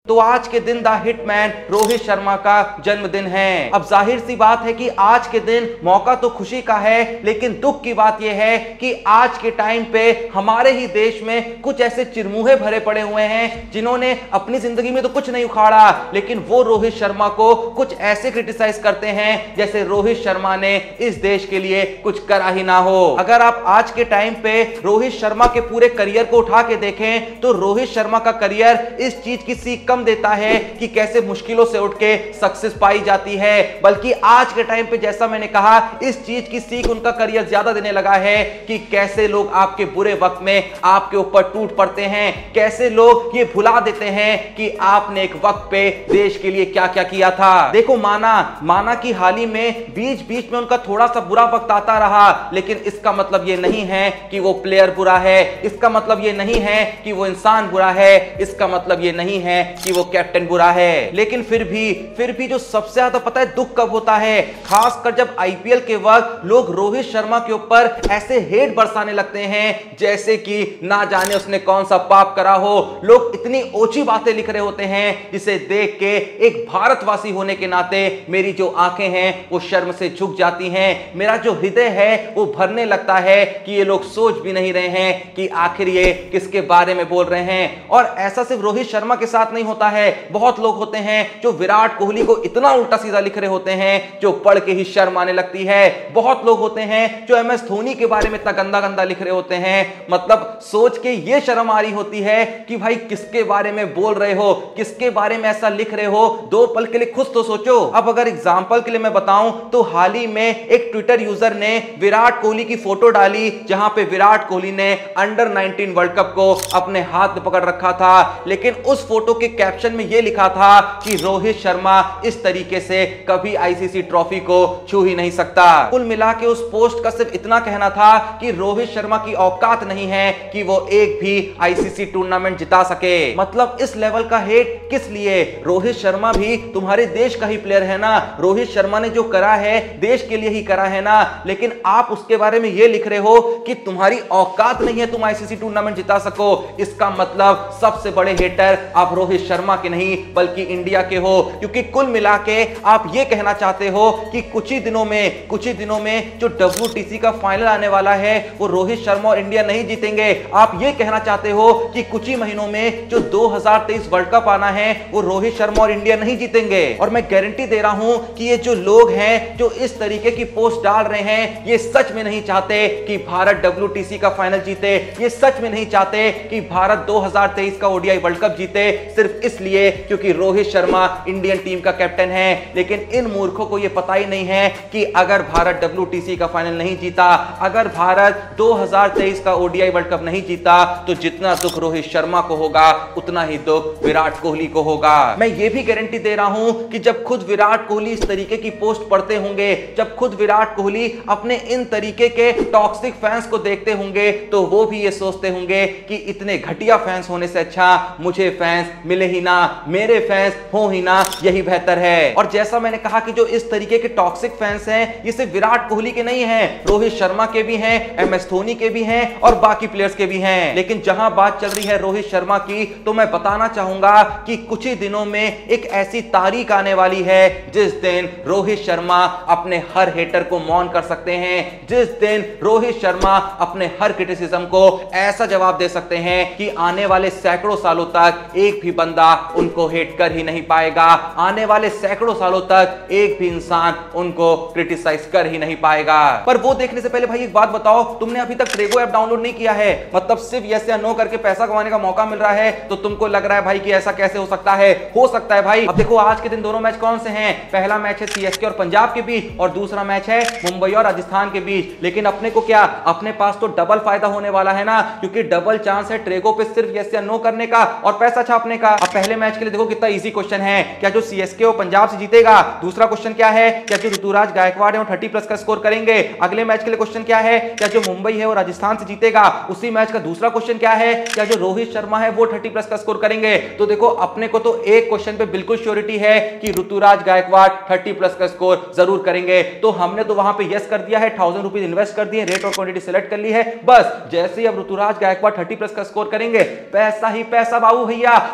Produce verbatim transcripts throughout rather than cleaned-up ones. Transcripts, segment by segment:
तो आज के दिन द हिटमैन रोहित शर्मा का जन्मदिन है। अब जाहिर सी बात है कि आज के दिन मौका तो खुशी का है, लेकिन दुख की बात यह है कि आज के टाइम पे हमारे ही देश में कुछ ऐसे चिरमुहे भरे पड़े हुए हैं जिन्होंने अपनी जिंदगी में तो कुछ नहीं उखाड़ा, लेकिन वो रोहित शर्मा को कुछ ऐसे क्रिटिसाइज करते हैं जैसे रोहित शर्मा ने इस देश के लिए कुछ करा ही ना हो। अगर आप आज के टाइम पे रोहित शर्मा के पूरे करियर को उठा के देखें तो रोहित शर्मा का करियर इस चीज की सीख कम देता है कि कैसे मुश्किलों से उठ के सक्सेस पाई जाती है, बल्कि आज के टाइम पे जैसा मैंने कहा इस चीज की सीख उनका करियर ज्यादा देने लगा है कि कैसे लोग आपके बुरे वक्त में आपके ऊपर टूट पड़ते हैं, कैसे लोग ये भुला देते हैं कि आपने एक वक्त पे देश के लिए क्या क्या किया था। देखो माना माना कि हाल ही में बीच बीच में उनका थोड़ा सा बुरा वक्त आता रहा, लेकिन इसका मतलब ये नहीं है कि वो प्लेयर बुरा है, इसका मतलब ये नहीं है कि वो इंसान बुरा है, इसका मतलब ये नहीं है कि वो कैप्टन बुरा है। लेकिन फिर भी फिर भी जो सबसे ज्यादा पता है दुख कब होता है, खासकर जब आईपीएल के वक्त लोग रोहित शर्मा के ऊपर ऐसे हेट बरसाने लगते हैं जैसे कि ना जाने उसने कौन सा पाप करा हो। लोग इतनी ओछी बातें लिख रहे होते हैं जिसे देख के एक भारतवासी होने के नाते मेरी जो आंखें हैं वो शर्म से झुक जाती हैं, मेरा जो हृदय है वो भरने लगता है कि ये लोग सोच भी नहीं रहे हैं कि आखिर ये किसके बारे में बोल रहे हैं। और ऐसा सिर्फ रोहित शर्मा के साथ नहीं होता है, बहुत लोग होते हैं जो विराट कोहली को इतना उल्टा सीधा लिख रहे होते हैं जो पढ़ के ही शर्म आने लगती है। बहुत लोग होते हैं जो एम एस धोनी के बारे में इतना गंदा गंदा लिख रहे होते हैं, मतलब सोच के ये शर्म आ रही होती है कि भाई किसके बारे में बोल रहे हो, किसके बारे में ऐसा लिख रहे हो, दो पल के लिए खुद तो सोचो। अब अगर एग्जांपल के लिए मैं बताऊं तो हाल ही में एक ट्विटर यूजर ने विराट कोहली की फोटो डाली जहां पे विराट कोहली ने अंडर नाइनटीन वर्ल्ड कप को अपने हाथ में पकड़ रखा था, लेकिन उस फोटो के कैप्शन में यह लिखा था कि रोहित शर्मा इस तरीके से कभी आईसीसी ट्रॉफी को छू ही नहीं सकता। कुल मिला के उस पोस्ट का सिर्फ इतना कहना था कि रोहित शर्मा की औकात नहीं है कि वो एक भी आईसीसी टूर्नामेंट जिता सके। मतलब इस लेवल का हेट किस लिए? रोहित शर्मा भी तुम्हारे देश का ही प्लेयर है ना, रोहित शर्मा ने जो करा है देश के लिए ही करा है ना, लेकिन आप उसके बारे में यह लिख रहे हो कि तुम्हारी औकात नहीं है तुम आईसीसी टूर्नामेंट जिता सको। इसका मतलब सबसे बड़े हेटर आप रोहित शर्मा के नहीं बल्कि इंडिया के हो, क्योंकि कुल मिला के आप ये कहना चाहते हो कि कुछ ही दिनों में कुछ ही दिनों में जो डब्ल्यूटीसी का फाइनल आने वाला है वो रोहित शर्मा और इंडिया नहीं जीतेंगे। आप ये कहना चाहते हो कि कुछ ही महीनों में जो दो हज़ार तेईस वर्ल्ड कप आना है वो रोहित शर्मा और इंडिया नहीं जीतेंगे। और मैं गारंटी दे रहा हूं कि ये जो लोग हैं जो इस तरीके की पोस्ट डाल रहे हैं ये सच में नहीं चाहते कि भारत डब्ल्यूटीसी का फाइनल जीते, ये सच में नहीं चाहते कि भारत दो हज़ार तेईस का ओडीआई वर्ल्ड कप जीते, सिर्फ इसलिए क्योंकि रोहित शर्मा इंडियन टीम का कैप्टन है। लेकिन इन मूर्खों को यह पता ही नहीं है कि अगर भारत डब्ल्यूटीसी का फाइनल नहीं जीता, अगर भारत दो हज़ार तेईस का ओडीआई वर्ल्ड कप नहीं जीता, तो जितना दुख रोहित शर्मा को होगा उतना ही दुख विराट कोहली को होगा। मैं ये भी गारंटी दे रहा हूं कि जब खुद विराट कोहली इस तरीके की पोस्ट पढ़ते होंगे, जब खुद विराट कोहली अपने इन तरीके के टॉक्सिक फैंस को देखते होंगे, तो वो भी ये सोचते होंगे कि इतने घटिया फैंस होने से अच्छा मुझे फैंस मिले ही ना, मेरे फैंस हो ही ना, यही बेहतर है। और जैसा मैंने कहा कि जो इस तरीके के टॉक्सिक फैंस हैं ये सिर्फ विराट कोहली के नहीं हैं, रोहित शर्मा के भी हैं, एम एस धोनी के भी हैं और बाकी प्लेयर्स के भी हैं। लेकिन जहां बात चल रही है रोहित शर्मा की, तो मैं बताना चाहूंगा कि कुछ ही दिनों में एक ऐसी तारीख आने वाली है जिस दिन रोहित शर्मा अपने हर हेटर को मौन कर सकते हैं, जिस दिन रोहित शर्मा अपने हर क्रिटिसिज्म को ऐसा जवाब दे सकते हैं कि आने वाले सैकड़ों सालों तक एक भी बंदा उनको हेट कर ही नहीं पाएगा, आने वाले सैकड़ों सालों तक एक भी इंसान उनको क्रिटिसाइज कर ही नहीं पाएगा। पर वो देखने से पहले भाई एक बात बताओ, तुमने अभी तक ट्रेगो ऐप डाउनलोड नहीं किया है, मतलब सिर्फ यस या नो करके पैसा कमाने का मौका मिल रहा है, तो तुमको लग रहा है भाई कि ऐसा कैसे हो सकता है? हो सकता है भाई। अब देखो आज के दिन दोनों मैच कौन से हैं? पहला मैच है सीएसके और पंजाब के बीच और दूसरा मैच है मुंबई और राजस्थान के बीच। लेकिन अपने को क्या, अपने पास तो डबल फायदा होने वाला है ना, क्योंकि डबल चांस है ट्रेगो पे सिर्फ यस या नो करने का और पैसा छापने का। अब पहले मैच के लिए देखो कितना इजी क्वेश्चन है, क्या जो सीएसके वो पंजाब से जीतेगा? दूसरा क्वेश्चन क्या है, क्या जो ऋतुराज गायकवाड़ है वो थर्टी प्लस का स्कोर करेंगे? अगले मैच के लिए क्वेश्चन क्या है, क्या जो मुंबई है वो राजस्थान से जीतेगा? उसी मैच का दूसरा क्वेश्चन क्या है, क्या जो रोहित शर्मा है वो थर्टी प्लस का स्कोर करेंगे? तो देखो अपने को तो एक क्वेश्चन पे बिल्कुल श्योरिटी है कि ऋतुराज गायकवाड़ थर्टी प्लस का स्कोर जरूर करेंगे। तो हमने तो वहां पे यस कर दिया है, थाउजेंड रुपीज इन्वेस्ट कर दिए, रेट और क्वांटिटी सेलेक्ट कर ली है, बस जैसे ही अब ऋतुराज गायकवाड़ थर्टी प्लस का स्कोर करेंगे पैसा ही पैसा बाबू भैया। तो जल्दी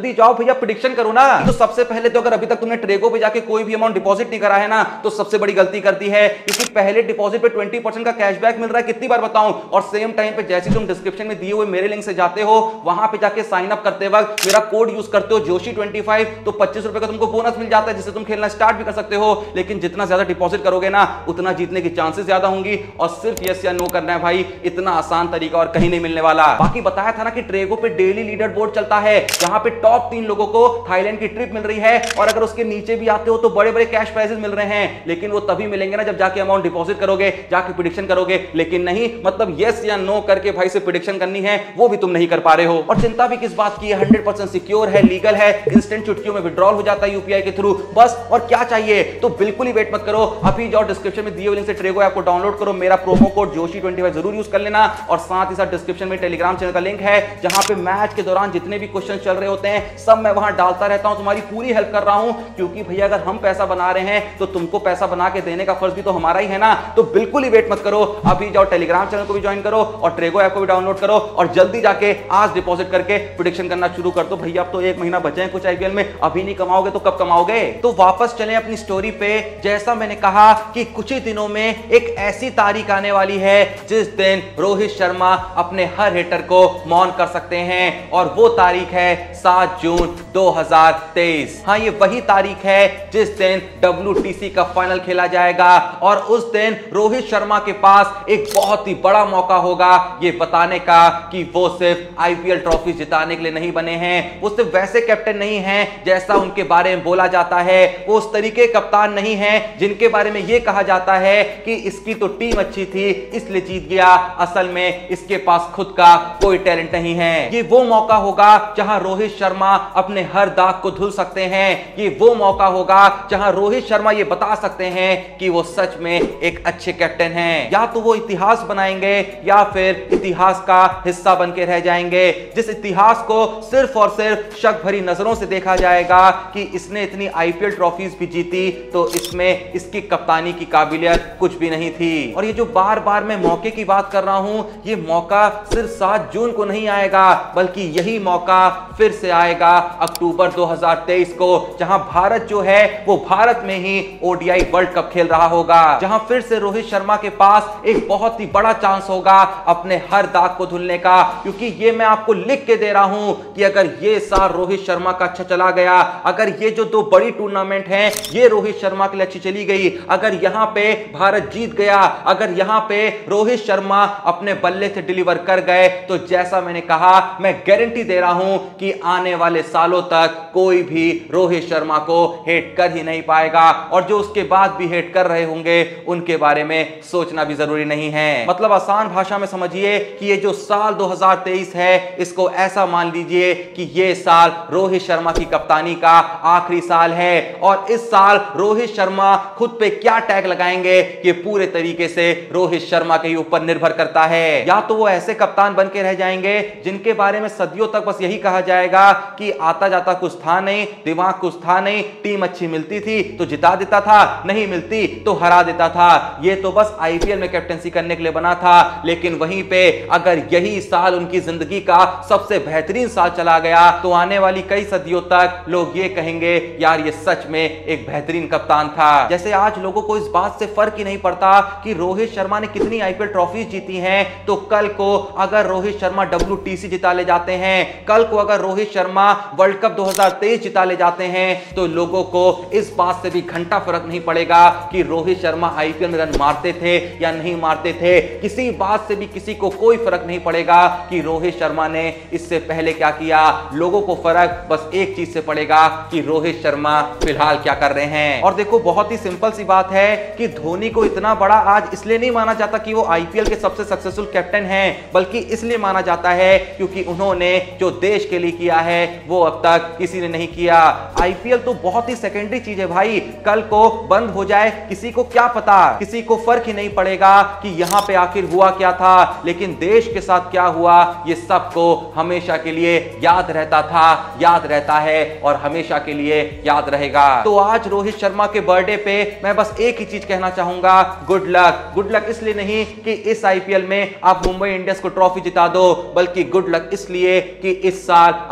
जल्दी जाओ भैया, प्रेडिक्शन करो ना। तो सबसे पहले तो अगर अभी तक तुमने ट्रेगो पे जाके कोई भी अमाउंट डिपॉजिट नहीं करा है ना, तो सबसे बड़ी गलती करती है, क्योंकि पहले डिपॉजिट पे ट्वेंटी परसेंट का कैशबैक मिल रहा है, कितनी बार बताऊं। और सेम टाइम पे जैसे तुम डिस्क्रिप्शन में दिए हुए मेरे लिंक से जाते हो, वहां पे जाके साइन अप करते वक्त मेरा कोड यूज करते हो जोशी ट्वेंटी फाइव, तो पच्चीस रुपए का तुमको बोनस मिल जाता है, जिससे तुम खेलना स्टार्ट भी कर सकते हो। लेकिन जितना ज्यादा डिपॉजिट करोगे ना, उतना जीतने की चांसेस ज्यादा होंगी। और सिर्फ यस या नो करना है भाई, इतना आसान तरीका और कहीं नहीं मिलने वाला। बाकी बताया था ना कि ट्रेगो पे डेली लीडर बोर्ड चलता है, जहां पे टॉप तीन लोगों को थाईलैंड की ट्रिप मिल रही है, और अगर उसके नीचे भी आते हो तो बड़े बड़े कैश प्राइजेस मिल रहे हैं। लेकिन वो तभी मिलेंगे ना जब जाके अमाउंट डिपॉजिट करोगे, जाके प्रेडिक्शन करोगे। लेकिन नहीं, मतलब यस या नो करके भाई से प्रेडिक्शन करनी है, वो भी तुम नहीं कर पा रहे हो। और चिंता भी किस बात की है, हंड्रेड परसेंट सिक्योर है, लीगल है, इंस्टेंट चुटकियों में विड्रॉल हो जाता है यूपीआई के थ्रू। बस और क्या चाहिए। तो बिल्कुल ही वेट मत करो, अभी जाओ डिस्क्रिप्शन में दिए हुए लिंक से ट्रेगो ऐप को डाउनलोड करो, मेरा promo code Joshi twenty five जरूर यूज कर लेना। और साथ ही साथ डिस्क्रिप्शन में टेलीग्राम चैनल का लिंक है, जहां पे मैच के दौरान जितने भी क्वेश्चन चल रहे होते हैं सब मैं वहां डालता रहता हूं, तुम्हारी पूरी हेल्प कर रहा हूं। क्योंकि भैया अगर हम पैसा बना रहे हैं तो तुमको पैसा बना के देने का फर्ज भी तो हमारा ही है ना। तो बिल्कुल ही वेट मत करो, अभी जाओ टेलीग्राम चैनल को भी ज्वाइन करो और ट्रेगो ऐप को भी डाउनलोड करो, और जल्दी जाके आज डिपॉजिट करके प्रेडिक्शन करना शुरू कर दो। भैया अब तो एक महीना बचे हैं कुछ आईपीएल में, अभी नहीं कमाओगे तो कब कमाओगे। तो वापस चलें अपनी स्टोरी पे। जैसा मैंने कहा कि कुछ ही दिनों में एक ऐसी तारीख आने वाली है जिस दिन रोहित शर्मा अपने हर हिटर को मौन कर सकते हैं, और वो तारीख है सात जून दो हज़ार तेईस। हाँ, ये वही तारीख है जिस दिन डब्ल्यूटीसी का फाइनल खेला जाएगा, और उस दिन रोहित शर्मा के पास एक बहुत ही बड़ा मौका होगा ये बताने का कि वो सिर्फ आईपीएल ट्रॉफी जिताने के लिए नहीं बने हैं, वो सिर्फ वैसे कैप्टन नहीं हैं जैसा उनके बारे में बोला जाता है, वो उस तरीके कप्तान नहीं है जिनके बारे में यह कहा जाता है कि इसकी तो टीम अच्छी थी इसलिए जीत गया, असल में इसके पास खुद का कोई टैलेंट नहीं है। ये वो मौका होगा जहां रोहित शर्मा अपने हर दाग को धुल सकते हैं, ये वो मौका होगा जहां रोहित शर्मा ये बता सकते हैं कि वो सच में एक अच्छे कैप्टन हैं। या तो वो इतिहास बनाएंगे या फिर इतिहास का हिस्सा बन के रह जाएंगे, जिस इतिहास को सिर्फ और सिर्फ शक भरी नजरों से देखा जाएगा कि इसने इतनी आईपीएल ट्रॉफीज भी जीती तो इसमें इसकी कप्तानी की काबिलियत कुछ भी नहीं थी। और ये जो बार बार मैं मौके की बात कर रहा हूं, ये मौका सिर्फ सात जून को नहीं आएगा, बल्कि यही मौका फिर से आएगा अक्टूबर दो हज़ार तेईस को, जहां भारत जो है वो भारत में ही ओडीआई वर्ल्ड कप खेल रहा होगा, जहां फिर से रोहित शर्मा के पास एक बहुत ही बड़ा चांस होगा अपने हर दाग को धुलने का। क्योंकि ये मैं आपको लिख के दे रहा हूं कि अगर ये साल रोहित शर्मा का अच्छा चला गया, अगर ये जो दो बड़ी टूर्नामेंट हैं ये रोहित शर्मा के लिए अच्छी चली गई, अगर यहां पे भारत जीत गया, अगर यहां पे रोहित शर्मा अपने बल्ले से डिलीवर कर गए, तो जैसा मैंने कहा मैं गारंटी दे रहा हूं कि आने वाले सालों तक कोई भी रोहित शर्मा को हेट कर ही नहीं पाएगा, और जो उसके बाद भी हेट कर रहे होंगे उनके बारे में सोचना भी जरूरी नहीं है। मतलब आसान भाषा में समझिए कि ये जो साल दो हज़ार तेईस है इसको ऐसा मान लीजिए कि ये साल रोहित शर्मा की कप्तानी का आखिरी साल है, और इस साल रोहित शर्मा खुद पे क्या टैग लगाएंगे ये पूरे तरीके से रोहित शर्मा के ऊपर निर्भर करता है। या तो वो ऐसे कप्तान बन के रह जाएंगे जिनके बारे में सदियों तक बस यही कहा जाएगा कि आता जाता कुछ था नहीं, दिमाग कुछ था नहीं, टीम अच्छी मिलती थी तो जिता देता था, नहीं मिलती तो हरा देता था, ये तो बस आईपीएल में कैप्टेंसी करने के लिए बना था। लेकिन वहीं पे अगर यही साल उनकी जिंदगी का सबसे बेहतरीन साल चला गया तो आने वाली कई सदियों तक लोग ये कहेंगे यार ये सच में एक बेहतरीन कप्तान था। जैसे आज लोगों को इस बात से फर्क ही नहीं पड़ता कि रोहित शर्मा ने कितनी आईपीएल ट्रॉफीज जीती हैं, तो कल को अगर रोहित शर्मा डब्ल्यूटीसी जिता ले जाते हैं, कल को अगर रोहित शर्मा वर्ल्ड कप दो हज़ार तेईस जिता ले जाते हैं, तो लोगों को इस बात से भी घंटा फर्क नहीं पड़ेगा कि रोहित शर्मा आईपीएल में रन मारते थे या नहीं मारते थे। किसी बात से भी किसी को कोई फर्क नहीं पड़ेगा कि रोहित शर्मा ने इससे पहले क्या किया। लोगों को फर्क बस एक चीज से पड़ेगा कि रोहित शर्मा फिलहाल क्या कर रहे हैं। और देखो बहुत ही सिंपल सी बात है कि धोनी को इतना बड़ा आज इसलिए नहीं माना जाता कि वो आईपीएल के सबसे सक्सेसफुल कैप्टन हैं, बल्कि इसलिए माना जाता है क्योंकि उन्होंने जो देश के लिए किया है वो अब तक किसी ने नहीं किया। आईपीएल तो बहुत ही सेकेंडरी चीज है भाई, कल को बंद हो जाए किसी को क्या पता, किसी को फर्क ही नहीं पड़ेगा कि यहां पे आखिर हुआ क्या था, लेकिन देश के साथ क्या हुआ ये सबको हमेशा के लिए याद रहता था, याद रहता है और हमेशा के लिए याद रहेगा। तो आज रोहित शर्मा के बर्थडे पे मैं बस एक ही चीज कहना चाहूंगा, गुड लक। गुड लक इसलिए नहीं कि इस आईपीएल में आप मुंबई इंडियंस को ट्रॉफी जिता दो, बल्कि गुड लक इसलिए कि इस साल आप इंडिया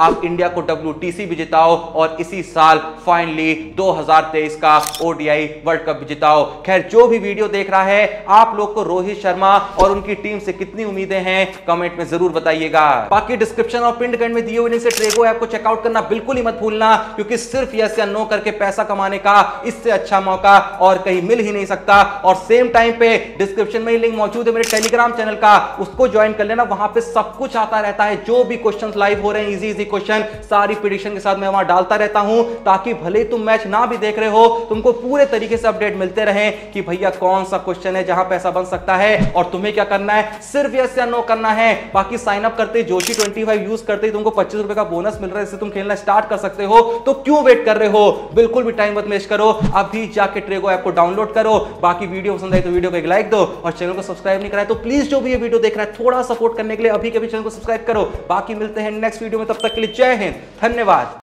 इंडिया को डब्ल्यूटीसी भी जिताओ और इसी साल फाइनली दो हज़ार तेईस का ओडीआई वर्ल्ड कप भी जिताओ। खैर, जो भी वीडियो देख रहा है, आप लोग को रोहित शर्मा और उनकी टीम से कितनी उम्मीदें हैं कमेंट में जरूर बताइएगा। बाकी डिस्क्रिप्शन और पिन कमेंट में दिए हुए लिंक से ट्रेगो ऐप को चेकआउट करना बिल्कुल ही मत भूलना, क्योंकि सिर्फ यस या नो करके पैसा कमाने का इससे अच्छा मौका और कहीं मिल ही नहीं सकता। और सेम टाइम पे डिस्क्रिप्शन में लिंक मौजूद है मेरे टेलीग्राम चैनल का, उसको ज्वाइन कर लेना। वहां पे सब कुछ आता रहता है, जो भी क्वेश्चंस लाइव हो रहे हैं, इजी इजी क्वेश्चन सारी प्रेडिक्शन के साथ मैं वहां डालता रहता हूं, ताकि भले तुम मैच ना भी देख रहे हो, तुमको पूरे तरीके से अपडेट मिलते रहे कि भैया कौन सा क्वेश्चन है जहां पैसा बन सकता है और तुम्हें क्या करना है, सिर्फ यस या नो करना है। बाकी साइन अप करते जोशी पच्चीस यूज करते तुमको पच्चीस रुपए का बोनस मिल रहा है, इससे तुम खेलना स्टार्ट कर सकते हो। तो क्यों वेट कर रहे हो, बिल्कुल भी टाइम मत वेस्ट करो, अभी जाके ट्रेगो ऐप को डाउनलोड करो। बाकी वीडियो पसंद आई तो वीडियो को एक लाइक दो और चैनल को सब्सक्राइब नहीं करा है तो प्लीज जो भी ये वीडियो देख रहा है थोड़ा सपोर्ट करने के लिए अभी के भी चैनल को सब्सक्राइब करो। बाकी मिलते हैं नेक्स्ट वीडियो में, तब तक के लिए जय हिंद, धन्यवाद।